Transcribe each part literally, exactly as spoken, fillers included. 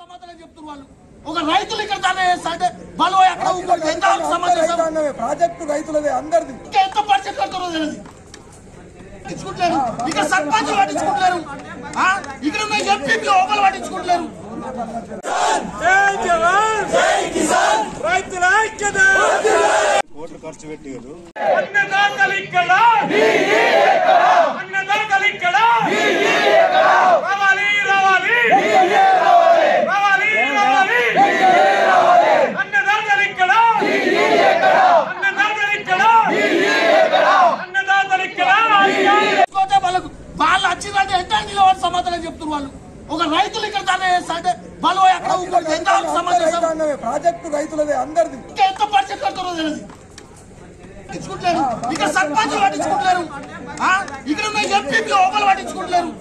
సమాధానం చెప్తున్నారు వాళ్ళు. ఒక రైతులు ఇక్కడ దాన్ని చేస్తే వాళ్ళు ఎక్కడ ఎంత సమాధానం ప్రాజెక్టు రైతులదే అందరిది ఎంత పర్సెంట్ కడతారో తెలియదు. పట్టించుకుంటారు ఇక్కడ సర్పంచ్ పట్టించుకుంటారు, ఇక్కడ ఉన్న ఎంపీ ఒకరు పట్టించుకుంటారు. రైతుల ఐక్యత కోట్లు ఖర్చు పెట్టారు. అన్నదాతలు ఇక్కడ అన్నదాతలు ఇక్కడ రావాలి రావాలి రావాలి రావాలి అన్నదాతలు ఇక్కడ అన్నదాతలు ఇక్కడ అన్నదాతలు ఇక్కడ వాళ్ళకు వాళ్ళు వచ్చిందంటే ఎంత నిలబడి సమాధానం చెప్తున్నారు వాళ్ళు. ఒక రైతులు ఇక్కడ దాన్ని చేస్తే వాళ్ళు ఎక్కడ ఎంత సమాధానం ప్రాజెక్టు రైతులదే అందరిది ఎంత పర్సెంట్ కడతారో తెలియదు. పట్టించుకుంటారు ఇక్కడ సర్పంచ్ పట్టించుకుంటారు, ఇక్కడ ఉన్న ఎంపీ ఒకరు పట్టించుకుంటారు.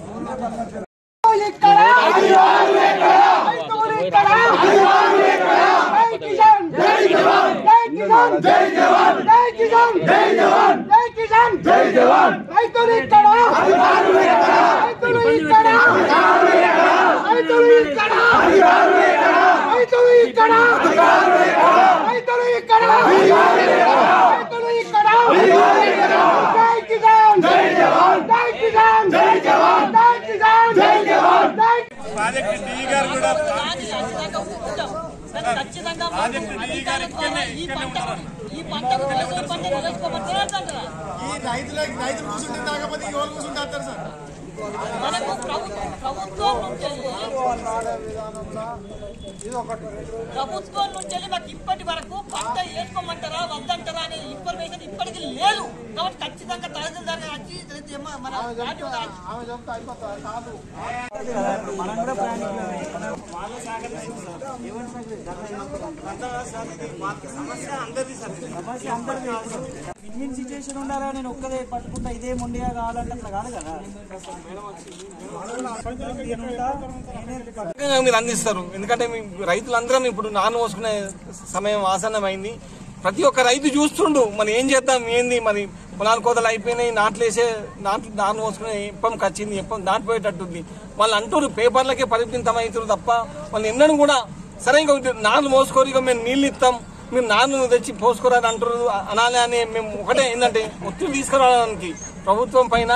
ప్రాజెక్టు డి గారు కూడా ఖచ్చితంగా ఈ పంట ఈ పంట ఈ రైతులకు రైతులు కూర్చుంటే తాగకపోతే ఈ వాళ్ళు కూర్చుంటే వస్తారు సార్. మనకు ప్రభుత్వం నుంచి ప్రభుత్వం నుంచి మాకు ఇప్పటి వరకు పంట వేసుకోమంటారా వద్దంటారా అనే ఇన్ఫర్మేషన్ ఇప్పటికీ లేదు. కాబట్టి ఖచ్చితంగా తహసీల్దార్ గారు వచ్చి మన మనం కూడా సమస్య అందరిది సమస్య అందరిది విన్ సిచ్యువేషన్ ఉండాలా. నేను ఒక్కదే పట్టుకుంటా ఇదే మొండిగా కావాలంటే అట్లా కాదు కదా. మీరు అందిస్తారు, ఎందుకంటే రైతులందరం ఇప్పుడు నాన్న పోసుకునే సమయం ఆసన్నమైంది. ప్రతి ఒక్క రైతు చూస్తుండు మరి ఏం చేద్దాం ఏంది, మరి పొలాలు కోతలు అయిపోయినాయి, నాట్లు వేసే నాట్లు నాన్న పోసుకునే ఎప్పం కచ్చింది, ఎప్పం దాటిపోయేటట్టుంది. వాళ్ళు అంటారు పేపర్లకే పరిమితం అవుతారు తప్ప వాళ్ళు ఎన్నడూ కూడా సరే ఇంక నాన్న మోసుకోరు, ఇక మేము నీళ్ళు ఇస్తాం, మీరు నాన్న తెచ్చి పోసుకోరని అంటారు అనాలి అని మేము ఒకటే ఏంటంటే ఒత్తిడి తీసుకురావడానికి ప్రభుత్వం పైన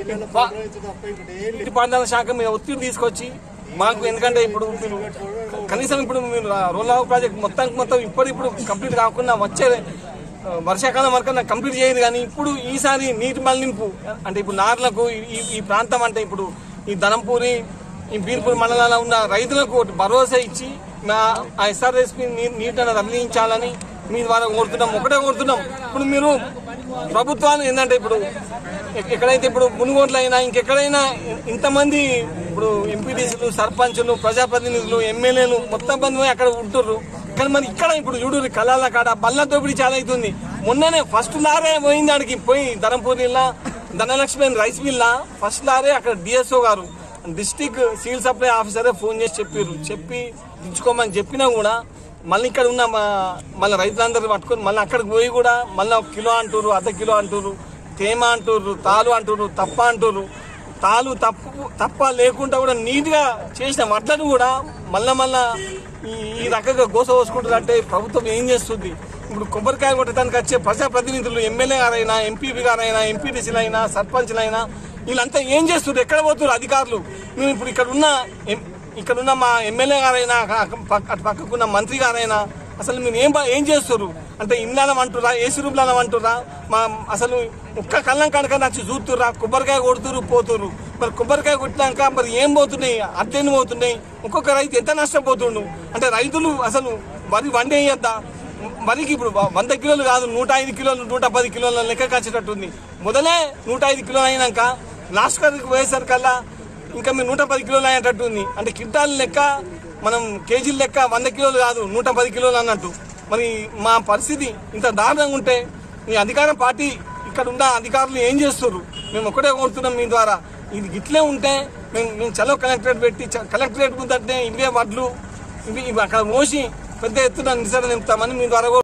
నీటిపారుదల శాఖ మీద ఒత్తిడి తీసుకొచ్చి మాకు, ఎందుకంటే ఇప్పుడు మీరు కనీసం ఇప్పుడు మీరు రోల్ ఆఫ్ ప్రాజెక్ట్ మొత్తానికి మొత్తం ఇప్పుడు ఇప్పుడు కంప్లీట్ కాకుండా వచ్చే వర్షాకాలం వరకు కంప్లీట్ చేయదు. కానీ ఇప్పుడు ఈసారి నీటి మళ్లింపు అంటే ఇప్పుడు నార్లకు ఈ ఈ ప్రాంతం అంటే ఇప్పుడు ఈ ధనంపూరి ఈ బీర్పూర్ మండలాల్లో ఉన్న రైతులకు భరోసా ఇచ్చి మా ఆ ఎస్ఆర్ఎస్పీ నీటిని రగిలించాలని మీ ద్వారా కోరుతున్నాం. ఒకటే కోరుతున్నాం, ఇప్పుడు మీరు ప్రభుత్వాలు ఏంటంటే ఇప్పుడు ఎక్కడైతే ఇప్పుడు మునుగోడ్లు అయినా ఇంకెక్కడైనా ఇంతమంది ఇప్పుడు ఎంపీటీసీలు సర్పంచులు ప్రజాప్రతినిధులు ఎమ్మెల్యేలు మొత్తం మంది అక్కడ ఉంటుర్రు. కానీ మరి ఇక్కడ ఇప్పుడు చూడు కళాల కాడ బల్ల దోపిడీ చాలా అవుతుంది. మొన్ననే ఫస్ట్ లారే పోయింది ఆడికి పోయి ధనంపూరిలా ధనలక్ష్మి రైస్ మిల్లా ఫస్ట్ లారే అక్కడ డిఎస్ఓ గారు డిస్టిక్ సివిల్ సప్లై ఆఫీసరే ఫోన్ చేసి చెప్పారు, చెప్పి దించుకోమని చెప్పినా కూడా మళ్ళీ ఇక్కడ ఉన్న మళ్ళీ రైతులందరూ పట్టుకొని మళ్ళీ అక్కడికి పోయి కూడా మళ్ళీ ఒక కిలో అంటారు, అర్ధ కిలో అంటారు, తేమ అంటారు, తాలు అంటారు, తప్ప అంటారు. తాలు తప్పు తప్ప లేకుండా కూడా నీట్గా చేసిన వడ్లను కూడా మళ్ళా మళ్ళా ఈ రకంగా గోస పోసుకుంటారు. అంటే ప్రభుత్వం ఏం చేస్తుంది? ఇప్పుడు కొబ్బరికాయ కొట్టడానికి వచ్చే ప్రజాప్రతినిధులు ఎమ్మెల్యే గారైనా ఎంపీపీ గారైనా ఎంపీటీసీలు అయినా సర్పంచ్లైనా వీళ్ళంతా ఏం చేస్తున్నారు? ఎక్కడ పోతున్నారు అధికారులు? మేము ఇప్పుడు ఇక్కడ ఉన్న ఇక్కడున్న మా ఎమ్మెల్యే గారైనా అటు పక్కకున్న మంత్రి గారైనా అసలు మీరు ఏం ఏం చేస్తారు అంటే ఇళ్ళనం అంటురా, ఏసీ రూమ్లనం అంటురా, మా అసలు ఒక్క కళ్ళం కనుక వచ్చి చూస్తుర్రా, కొబ్బరికాయ కొడుతురు పోతురు. మరి కొబ్బరికాయ కొట్టినాక మరి ఏం పోతున్నాయి, అడ్డెన్ని పోతున్నాయి, ఒక్కొక్క రైతు ఎంత నష్టపోతుండు. అంటే రైతులు అసలు వరి వండేయద్దా? వరికి ఇప్పుడు వంద కిలోలు కాదు నూట ఐదు కిలోలు నూట పది కిలోల లెక్క కాచేటట్టుంది. మొదలే నూట ఐదు కిలోలు అయినాక లాస్ట్ కర్రీకి పోయేసరికల్లా ఇంకా మీరు నూట పది కిలోలు అయ్యేటట్టుంది. అంటే క్వింటాల్ లెక్క మనం కేజీల లెక్క వంద కిలోలు కాదు నూట పది కిలోలు అన్నట్టు. మరి మా పరిస్థితి ఇంత దారుణంగా ఉంటే ఈ అధికార పార్టీ ఇక్కడ ఉన్న అధికారులు ఏం చేస్తున్నారు? మేము ఒకటే కోరుతున్నాం మీ ద్వారా, ఇది ఇట్లే ఉంటే మేము మేము చలో కలెక్టరేట్ పెట్టి కలెక్టరేట్ ముందంటే ఇవే వడ్లు ఇవి అక్కడ మోసి పెద్ద ఎత్తున నిరసన నింపుతామని మీ ద్వారా